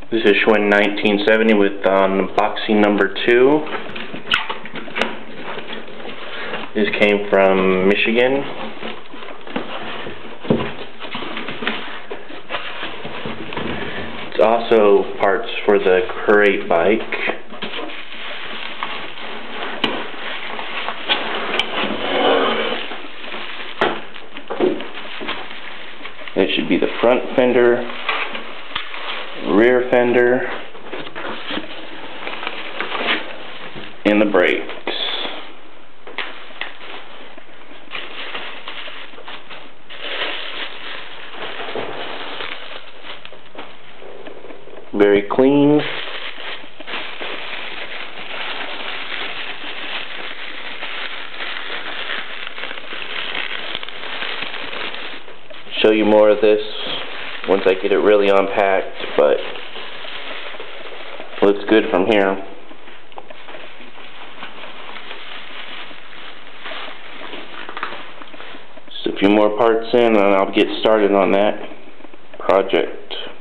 This is Schwinn 1970 with unboxing number 2. This came from Michigan. It's also parts for the crate bike. It should be the front fender, rear fender, and the brakes. Very clean. Show you more of this once I get it really unpacked, but looks good from here. Just a few more parts in and I'll get started on that project.